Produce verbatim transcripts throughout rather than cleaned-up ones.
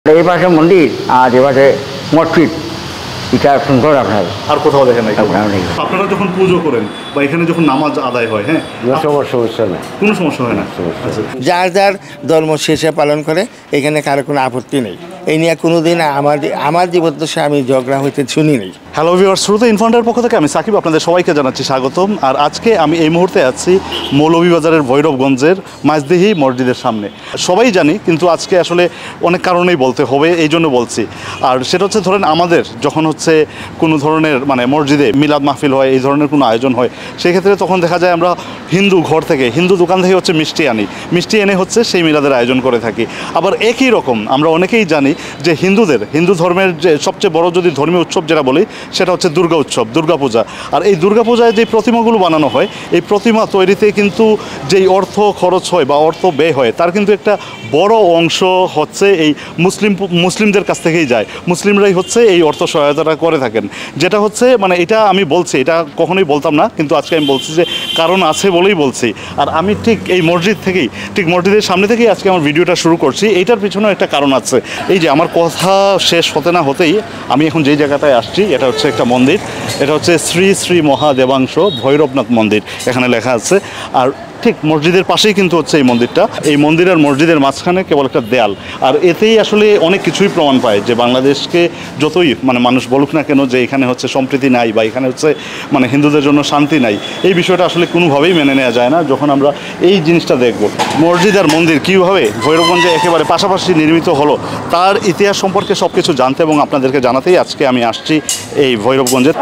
এই পাশে মন্দির আর এ পাশে মসজিদ, এটা সুন্দর আপনার। আর কোথাও দেখেন নাই? কোথাও নেই। আপনারা যখন পুজো করেন বা এখানে যখন নামাজ আদায় হয়, হ্যাঁ, কোনো সমস্যা নেই, কোনো সমস্যা হয় না। আচ্ছা, যার যার ধর্ম শেষে পালন করে, এখানে কারো কোনো আপত্তি নেই। এই নিয়ে কোনো দিন আমার আমার জীবদ্দশে আমি ঝগড়া হইতে শুনি নেই। হ্যালো ভিউয়ার্স, শ্রোতা ইনফান্ডার পক্ষ থেকে আমি সাকিব আপনাদের সবাইকে জানাচ্ছি স্বাগতম। আর আজকে আমি এই মুহূর্তে আছি মৌলভীবাজারের ভৈরবগঞ্জের মাঝদিহি মসজিদের সামনে। সবাই জানি, কিন্তু আজকে আসলে অনেক কারণেই বলতে হবে, এই জন্য বলছি। আর সেটা হচ্ছে, ধরেন আমাদের যখন হচ্ছে কোনো ধরনের মানে মসজিদে মিলাদ মাহফিল হয়, এই ধরনের কোনো আয়োজন হয়, সেক্ষেত্রে তখন দেখা যায় আমরা হিন্দু ঘর থেকে, হিন্দু দোকান থেকে হচ্ছে মিষ্টি আনি, মিষ্টি এনে হচ্ছে সেই মিলাদের আয়োজন করে থাকি। আবার একই রকম আমরা অনেকেই জানি যে হিন্দুদের, হিন্দু ধর্মের যে সবচেয়ে বড় যদি ধর্মীয় উৎসব যেটা বলি, সেটা হচ্ছে দুর্গা উৎসব, দুর্গাপূজা। আর এই দুর্গাপূজায় যে প্রতিমাগুলো বানানো হয়, এই প্রতিমা তৈরিতে কিন্তু যেই অর্থ খরচ হয় বা অর্থ ব্যয় হয়, তার কিন্তু একটা বড় অংশ হচ্ছে এই মুসলিম মুসলিমদের কাছ থেকেই যায়। মুসলিমরাই হচ্ছে এই অর্থ সহায়তাটা করে থাকেন, যেটা হচ্ছে মানে এটা আমি বলছি, এটা কখনোই বলতাম না, কিন্তু আজকে আমি বলছি যে কারণ আছে বলেই বলছি। আর আমি ঠিক এই মসজিদ থেকেই, ঠিক মসজিদের সামনে থেকেই আজকে আমার ভিডিওটা শুরু করছি। এইটার পিছনেও একটা কারণ আছে। এই যে আমার কথা শেষ হতে না হতেই আমি এখন যেই জায়গাটায় আসছি, এটা হচ্ছে একটা মন্দির। এটা হচ্ছে শ্রী শ্রী মহাদেবাংশ ভৈরবনাথ মন্দির, এখানে লেখা আছে। আর ঠিক মসজিদের পাশেই কিন্তু হচ্ছে এই মন্দিরটা। এই মন্দির আর মসজিদের মাঝখানে কেবল একটা দেয়াল। আর এতেই আসলে অনেক কিছুই প্রমাণ পায় যে বাংলাদেশকে যতই মানে মানুষ বলুক না কেন যে এখানে হচ্ছে সম্প্রীতি নাই বা এখানে হচ্ছে মানে হিন্দুদের জন্য শান্তি নাই, এই বিষয়টা আসলে কোনোভাবেই মেনে নেওয়া যায় না যখন আমরা এই জিনিসটা দেখব। মসজিদ আর মন্দির কীভাবে ভৈরবগঞ্জে একেবারে পাশাপাশি নির্মিত হলো, তার ইতিহাস সম্পর্কে সব কিছু জানতে এবং আপনাদেরকে জানাতেই আজকে আমি আসছি এই ভৈরবগঞ্জে।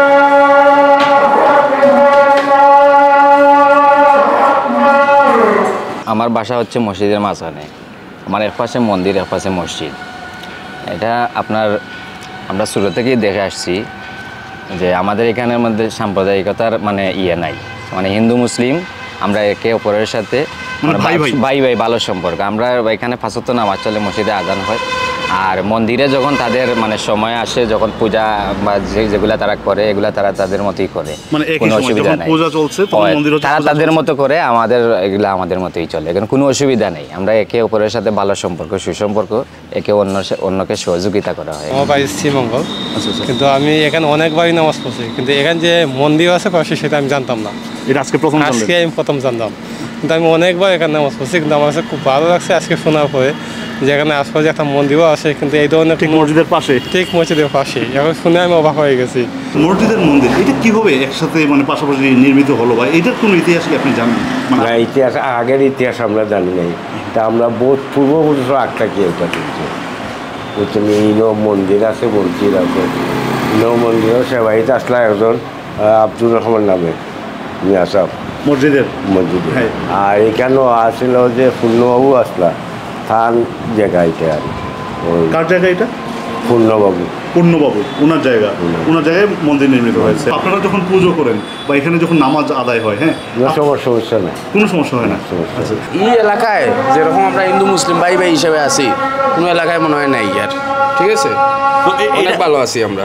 আমার বাসা হচ্ছে মসজিদের মাঝখানে। আমার এক পাশে মন্দির, এক পাশে মসজিদ। এটা আপনার আমরা শুরু থেকেই দেখে আসছি যে আমাদের এখানের মধ্যে সাম্প্রদায়িকতার মানে ইয়ে নাই, মানে হিন্দু মুসলিম আমরা একে অপরের সাথে ভাই ভাই ভালো সম্পর্ক। আমরা এখানে পাঁচ ওয়াক্ত নামাজ চলে, মসজিদে আজান হয়। আর মন্দিরে যখন তাদের মানে সময় আসে, যখন পূজা বা যেগুলা তারা করে, এগুলা তারা তাদের মতোই করে, কোনো অসুবিধা নেই। তারা তাদের মতো করে, আমাদের এগুলা আমাদের মতোই চলে, এখানে কোনো অসুবিধা নেই। আমরা একে অপরের সাথে ভালো সম্পর্ক, সুসম্পর্ক, একে অন্য অন্যকে সহযোগিতা করা হয়। আমার বাড়ি শ্রীমঙ্গল, কিন্তু আমি এখানে অনেকবারই নামাজ পড়ছি, কিন্তু এখানে যে মন্দির আছে পাশে সেটা আমি জানতাম না। এটা আজকে প্রথম আজকে আমি প্রথম জানতাম, কিন্তু আমি অনেকবার এখানে নামাজ পড়ছি, কিন্তু আমার কাছে খুব ভালো লাগছে আজকে শোনার পরে যে এখানে আশপাশে একটা মন্দিরও আছে, কিন্তু এই ধরনের ঠিক মসজিদের পাশে, ঠিক মসজিদের পাশে। এখন শুনে আমি অবাক হয়ে গেছি। মসজিদের মন্দির এটা কিভাবে একসাথে মানে পাশাপাশি নির্মিত হলো, বা এটার কোনো ইতিহাস কি আপনি জানেন? না, ইতিহাস আগের ইতিহাস আমরা জানি নাই। তা আমরা বহুত পূর্বপুরুষ আটটা কি এটা করছি বুঝছেন। ইনো মন্দির আছে, মসজিদ আছে। ইনো মন্দিরও সেবাইতে আসলা একজন আব্দুর রহমান নামে মিয়া সাহেব মসজিদের মসজিদে। আর এখানেও আসছিল যে পূর্ণবাবু আসলা থান জায়গা এটা। আর ওই কার জায়গা এটা? পূর্ণবাবু পূর্ণবাবু ওনার জায়গা, ওনার জায়গায় মন্দির নির্মিত হয়েছে। আপনারা যখন পুজো করেন বা এখানে যখন নামাজ আদায় হয়, হ্যাঁ, কোনো সমস্যা নেই, কোনো সমস্যা হয় না। আচ্ছা, এই এলাকায় যেরকম আমরা হিন্দু মুসলিম ভাই ভাই হিসেবে আছি, কোনো এলাকায় মনে হয় নাই আর, ঠিক আছে, অনেক ভালো আছি আমরা।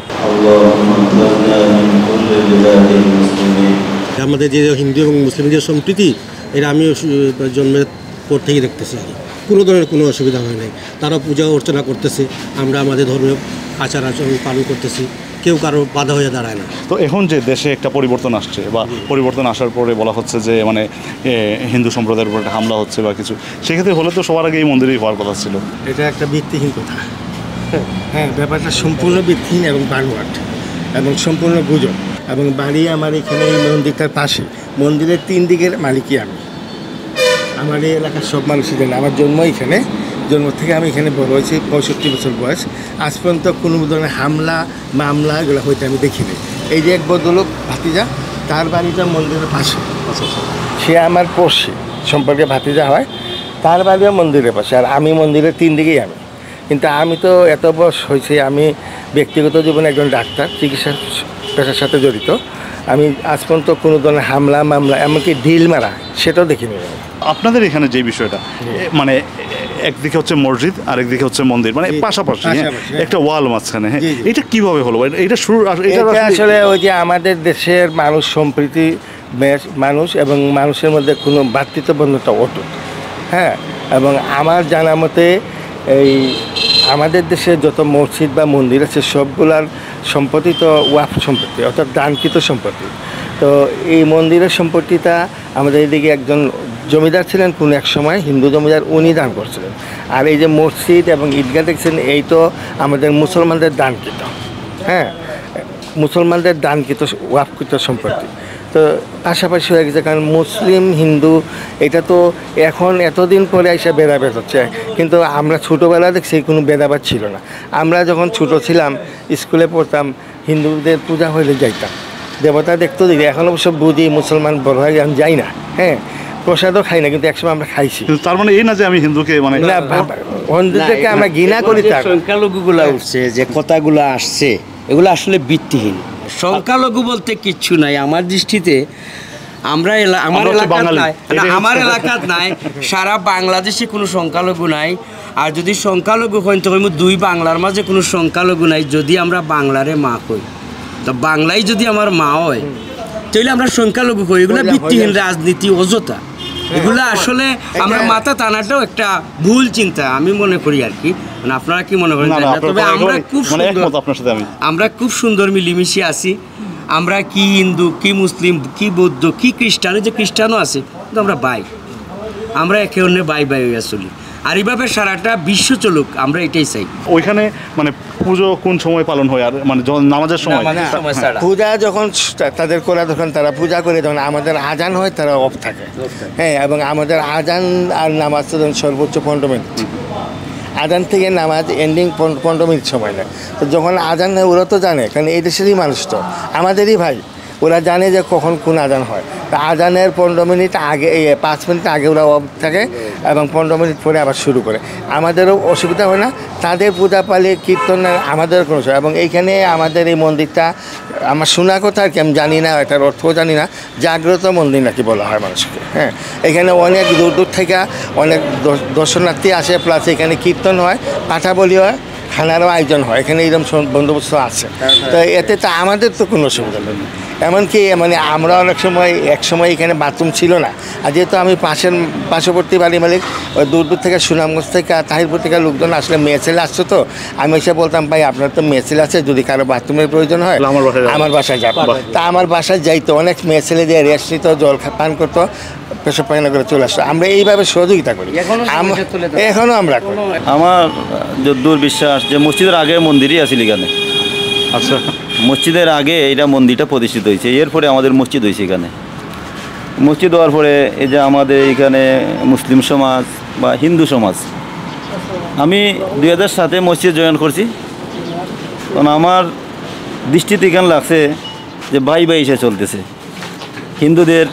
আমাদের যে হিন্দু এবং মুসলিমদের সম্প্রীতি, এটা আমি জন্মের পর থেকেই দেখতেছি। কোনো ধরনের কোনো অসুবিধা হয় নাই। তারা পূজা অর্চনা করতেছে, আমরা আমাদের ধর্মীয় আচার আচরণ পালন করতেছি, কেউ কারো বাধা হয়ে দাঁড়ায় না। তো এখন যে দেশে একটা পরিবর্তন আসছে বা পরিবর্তন আসার পরে বলা হচ্ছে যে মানে হিন্দু সম্প্রদায়ের উপর একটা হামলা হচ্ছে বা কিছু, সেক্ষেত্রে হলে তো সবার আগে এই মন্দিরেই হওয়ার কথা ছিল। এটা একটা ভিত্তিহীন কথা। হ্যাঁ, ব্যাপারটা সম্পূর্ণ ভিত্তিহীন এবং বানোয়াট এবং সম্পূর্ণ গুজব। এবং বাড়ি আমার এখানে এই মন্দিরটার পাশে, মন্দিরের তিন দিকের মালিকই আমি। আমার এই এলাকার সব মানুষই জানে, আমার জন্ম এখানে, জন্ম থেকে আমি এখানে বড় হয়েছি, পঁয়ষট্টি বছর বয়স। আজ পর্যন্ত কোনো ধরনের হামলা মামলা এগুলো হয়তো আমি দেখিনি। এই যে এক ভদ্রলোক ভাতিজা, তার বাড়িটা মন্দিরের পাশে, সে আমার পড়শি সম্পর্কে ভাতিজা হয়, তার বাড়িও মন্দিরের পাশে, আর আমি মন্দিরের তিন দিকেই আমি। কিন্তু আমি তো এত বয়স হয়েছে, আমি ব্যক্তিগত জীবনে একজন ডাক্তার, চিকিৎসা পেশার সাথে জড়িত। আমি আজ পর্যন্ত কোনো ধরনের হামলা মামলা এমনকি ঢিল মারা সেটাও দেখিনি। আপনাদের এখানে যে বিষয়টা মানে একদিকে হচ্ছে মসজিদ আর একদিকে হচ্ছে মন্দির, মানে পাশাপাশি একটা ওয়াল মাঝখানে, হ্যাঁ, এটা কিভাবে হলো? এটা শুরু আসলে ওই যে আমাদের দেশের মানুষ সম্প্রীতি মানুষ এবং মানুষের মধ্যে কোনো ভ্রাতৃত্ববন্ধতা অটুট, হ্যাঁ। এবং আমার জানা মতে এই আমাদের দেশে যত মসজিদ বা মন্দির আছে সবগুলার সম্পত্তি তো ওয়াফ সম্পত্তি, অর্থাৎ দানকৃত সম্পত্তি। তো এই মন্দিরের সম্পত্তিটা আমাদের এদিকে একজন জমিদার ছিলেন কোন এক সময়, হিন্দু জমিদার, উনি দান করছিলেন। আর এই যে মসজিদ এবং ঈদগাহ দেখছেন, এই তো আমাদের মুসলমানদের দানকৃত, হ্যাঁ, মুসলমানদের দানকৃত ওয়াফকৃত সম্পত্তি। তো পাশাপাশি হয়ে গেছে, কারণ মুসলিম হিন্দু এটা তো এখন এতদিন পরে এসে ভেদাভেদ হচ্ছে, কিন্তু আমরা ছোটোবেলা দেখছি কোনো ভেদাভেদ ছিল না। আমরা যখন ছোটো ছিলাম স্কুলে পড়তাম, হিন্দুদের পূজা হইলে যাইতাম, দেবতা দেখতেও দিই। এখন অবশ্য বুঝি মুসলমান বড় হয়ে আমি যাই না, হ্যাঁ, প্রসাদও খাই না, কিন্তু একসময় আমরা খাইছি। কিন্তু তার মানে এই না যে আমি হিন্দুকে মানে না, হিন্দুদেরকে আমরা ঘৃণা করি। তার সংখ্যালঘুগুলা উঠছে যে কথাগুলো আসছে, এগুলো আসলে ভিত্তিহীন। সংখ্যালঘু বলতে কিচ্ছু নাই আমার দৃষ্টিতে। আমরা এলা- আমার এলাকার নাই, না, আমার এলাকার নাই, সারা বাংলাদেশে কোনো সংখ্যালঘু নাই। আর যদি সংখ্যালঘু হন তো দুই বাংলার মাঝে কোনো সংখ্যালঘু নাই। যদি আমরা বাংলারে মা কই, তো বাংলাই যদি আমার মা হয়, তাহলে আমরা সংখ্যালঘু কই। এগুলো ভিত্তিহীন রাজনীতি, অযথা। এগুলো আসলে আমরা মাথা টানাটাও একটা ভুল চিন্তা আমি মনে করি আর কি। মানে আপনারা কি মনে করেন? তবে আমরা খুব সুন্দর, আমরা খুব সুন্দর মিলিমিশে আছি। আমরা কি হিন্দু, কি মুসলিম, কি বৌদ্ধ, কি খ্রিস্টান, যে খ্রিস্টানও আছে, কিন্তু আমরা ভাই, আমরা একে অন্যের ভাই ভাই হয়ে চলি। আর এইভাবে সারাটা বিশ্ব চলুক, আমরা এটাই চাই। ওইখানে মানে পুজো কোন সময় পালন হয়? আর মানে যখন নামাজের সময়, পূজা যখন তাদের করা, তখন তারা পূজা করে, তখন আমাদের আজান হয়, তারা অফ থাকে, হ্যাঁ। এবং আমাদের আজান আর নামাজ তো সর্বোচ্চ পনেরো মিনিট, আজান থেকে নামাজ এন্ডিং পনেরো মিনিট সময় নেয়। তো যখন আজান হয় ওরা তো জানে, কারণ এই দেশেরই মানুষ, তো আমাদেরই ভাই, ওরা জানে যে কখন কোন আজান হয়। তা আজানের পনেরো মিনিট আগে, এই পাঁচ মিনিট আগে ওরা অফ থাকে এবং পনেরো মিনিট পরে আবার শুরু করে। আমাদেরও অসুবিধা হয় না, তাদের পূজা পালে কীর্তন আমাদের কোনো। এবং এইখানে আমাদের এই মন্দিরটা আমার শোনা কথা আর কি, আমি জানি না, এটার অর্থও জানি না, জাগ্রত মন্দির নাকি বলা হয় মানুষকে, হ্যাঁ। এখানে অনেক দূর দূর থেকে অনেক দর্শনার্থী আসে, প্লাস এখানে কীর্তন হয়, পাঠা বলি হয়, খানারও আয়োজন হয়, এখানে এরকম বন্দোবস্ত আছে। তো এতে তো আমাদের তো কোনো অসুবিধা নেই। এমনকি মানে আমরা অনেক সময়, এক সময় এখানে বাথরুম ছিল না, আর যেহেতু আমি পাশের পার্শ্ববর্তী বাড়ি মালিক, ওই দূর দূর থেকে সুনামগঞ্জ থেকে, তাহিরপুর থেকে লোকজন আসলে মেয়ে ছেলে আসছে, তো আমি এসে বলতাম, ভাই আপনার তো মেয়ে ছেলে আছে, যদি কারো বাথরুমের প্রয়োজন হয় আমার বাসায় যাবো। তা আমার বাসায় যাইতো, অনেক মেয়ে ছেলে দিয়ে রেস্ট নিত, জল পান করতো, পেশাব পায়খানা করে চলে আসতো। আমরা এইভাবে সহযোগিতা করি, এখনও আমরা করি। আমার যদ্দূর বিশ্বাস যে মসজিদের আগে মন্দিরই আছিল এখানে। আচ্ছা, মসজিদের আগে এইটা মন্দিরটা প্রতিষ্ঠিত হয়েছে, এরপরে আমাদের মসজিদ হয়েছে এখানে। মসজিদ হওয়ার পরে এই যে আমাদের এখানে মুসলিম সমাজ বা হিন্দু সমাজ, আমি দুই হাজার সাতে মসজিদ জয়েন করছি, কারণ আমার দৃষ্টিতে এখানে লাগছে যে ভাই ভাই এসে চলতেছে। হিন্দুদের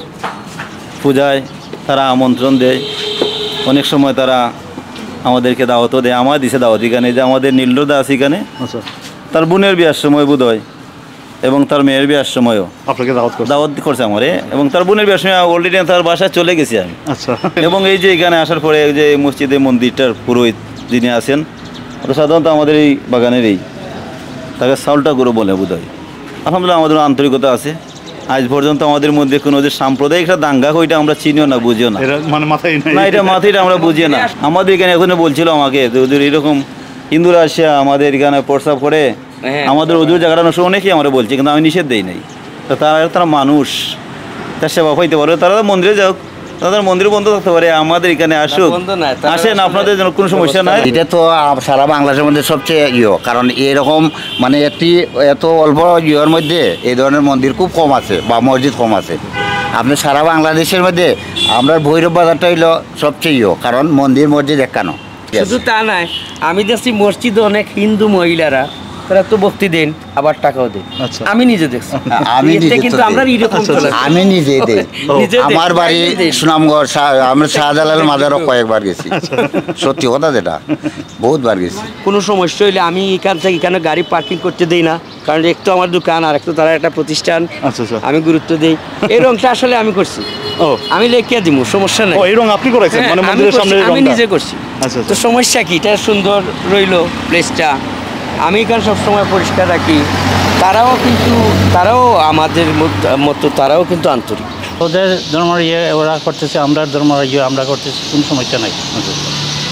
পূজায় তারা আমন্ত্রণ দেয়, অনেক সময় তারা আমাদেরকে দাওয়াতও দেয়, আমার দিছে দাওয়াত এখানে। যে আমাদের নীলদা আছে এখানে, তার বোনের বিয়ার সময় বোধ হয়, এবং তার মেয়ের বিয়ার সময়ও আপনাকে দাওয়াত করছে, দাওয়াত করছে আমারে, এবং তার বোনের বিয়ার সময় অলরেডি তার বাসায় চলে গেছি আমি। আচ্ছা। এবং এই যে এখানে আসার পরে যে মসজিদে মন্দিরটার পুরোহিত যিনি আছেন, ওটা সাধারণত আমাদের এই বাগানেরই, তাকে সাউলটা গুরু বলে বোধ হয়। আলহামদুলিল্লাহ আমাদের আন্তরিকতা আছে। আজ পর্যন্ত আমাদের মধ্যে কোনো যে সাম্প্রদায়িক একটা দাঙ্গা, ওইটা আমরা চিনিও না, বুঝিও না, মানে মাথায় না, এটা মাথায় আমরা বুঝিও না। আমাদের এখানে এখন বলছিল আমাকে, ওদের এরকম হিন্দুরা আসে আমাদের এখানে প্রস্তাব করে, আমাদের ওদের জায়গাটা নষ্ট, অনেকেই আমরা বলছি, কিন্তু আমি নিষেধ দিই নাই। তো তারা তারা মানুষ, তার সেবা পাইতে পারে, তারা মন্দিরে যাক, তাদের মন্দির বন্ধ থাকতে পারে, আমাদের এখানে আসুক, আসেন, আপনাদের জন্য কোনো সমস্যা নাই। এটা তো সারা বাংলাদেশের মধ্যে সবচেয়ে ইয়ে, কারণ এরকম মানে একটি এত অল্প ইয়ের মধ্যে এই ধরনের মন্দির খুব কম আছে বা মসজিদ কম আছে। আপনি সারা বাংলাদেশের মধ্যে আমরা ভৈরব বাজারটা হইলো সবচেয়ে ইয়ে, কারণ মন্দির মসজিদ একানো। শুধু তা নয়, আমি দেখছি মসজিদে অনেক হিন্দু মহিলারা তারা তো ভক্তি দেন, আবার টাকাও দেন। আমি নিজে দেখছি, আমি কিন্তু আমরা এরকম আমি নিজে দেই। আমার বাড়ি সুনামগড়, আমরা শাহজালাল মাজারও কয়েকবার গেছি, সত্যি কথা যেটা, বহুতবার গেছি। কোনো সমস্যা হইলে আমি এখান থেকে এখানে গাড়ি পার্কিং করতে দেই না, কারণ একটু আমার দোকান আর একটু তারা একটা প্রতিষ্ঠান, আমি গুরুত্ব দিই। এই রংটা আসলে আমি করছি, আমি লেখিয়া দিব, সমস্যা নেই। এই রং আপনি করেছেন? মানে মন্দিরের সামনে আমি নিজে করছি। তো সমস্যা কি, এটা সুন্দর রইলো প্লেসটা, আমি এখানে সবসময় পরিষ্কার রাখি। তারাও কিন্তু তারাও আমাদের মতো, তারাও কিন্তু আন্তরিক। ওদের ধর্মের ইয়ে ওরা করতেছে, আমরা ধর্মের ইয়ে আমরা করতেছি, কোনো সমস্যা নাই।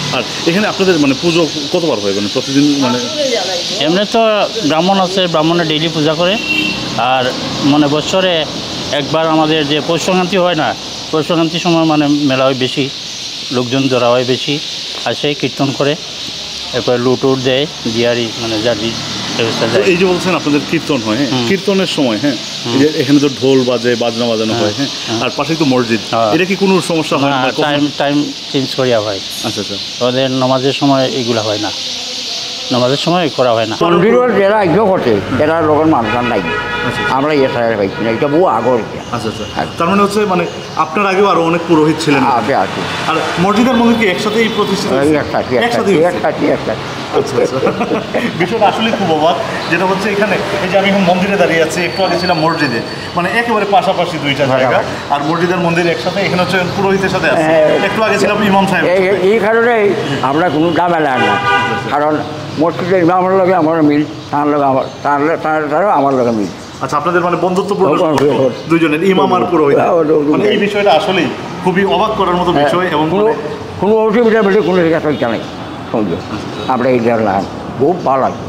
আর এখানে আপনাদের মানে পুজো কতবার হয় মানে প্রতিদিন মানে এমনি তো ব্রাহ্মণ আছে, ব্রাহ্মণে ডেইলি পূজা করে। আর মানে বছরে একবার আমাদের যে পৌষ সংক্রান্তি হয় না, পৌষ সংক্রান্তির সময় মানে মেলা হয় বেশি, লোকজন ধরা হয় বেশি, আসে কীর্তন করে, এরপরে লুট উট দেয় দিয়ারি মানে যারি ব্যবস্থা তো দেয়। এই যে বলছেন আপনাদের কীর্তন হয়, হ্যাঁ কীর্তনের সময় হ্যাঁ এই যে এখানে তো ঢোল বাজে, বাজনা বাজানো হয়, হ্যাঁ আর পাশেই তো মসজিদ, এটা কি কোনো সমস্যা হয় না? টাইম টাইম চেঞ্জ করিয়া হয়। আচ্ছা আচ্ছা, ওদের নামাজের সময় এগুলা হয় না, নামাজের সময় করা হয় না। মন্দিরের যারা আগ্রহ ঘটে এরা লোকের মানুষের নাই, আমরা ইয়ে ছাড়া পাইছি না, এটা বহু আগর। আচ্ছা আচ্ছা, তার মানে হচ্ছে মানে আপনার আগেও আরো অনেক পুরোহিত ছিলেন? আছে আছে। আর মসজিদের মন্দির কি একসাথেই প্রতিষ্ঠিত? একসাথে একসাথে একসাথে একসাথে। আচ্ছা আচ্ছা, বিষয়টা আসলে খুব অবাক। যেটা হচ্ছে এখানে এই যে আমি এখন মন্দিরে দাঁড়িয়ে আছি, একটু আগে ছিলাম মসজিদে, মানে একেবারে পাশাপাশি দুইটা জায়গা, আর মসজিদের মন্দির একসাথে, এখানে হচ্ছে পুরোহিতের সাথে আছে, একটু আগে ছিলাম ইমাম সাহেব। এই কারণে আমরা কোনো ঝামেলা না, কারণ মসজিদের ইমামের লগে আমার মিল, তার লগে আমার তার তারও আমার লগে মিল। আচ্ছা, আপনাদের মানে বন্ধুত্বপূর্ণ দুইজনের, ইমাম আর পুরোহিত, মানে এই বিষয়টা আসলেই খুবই অবাক করার মতো বিষয়। এবং কোনো অসুবিধা বলে কোনো জায়গা নেই, আমরা এই খুব ভালো লাগে।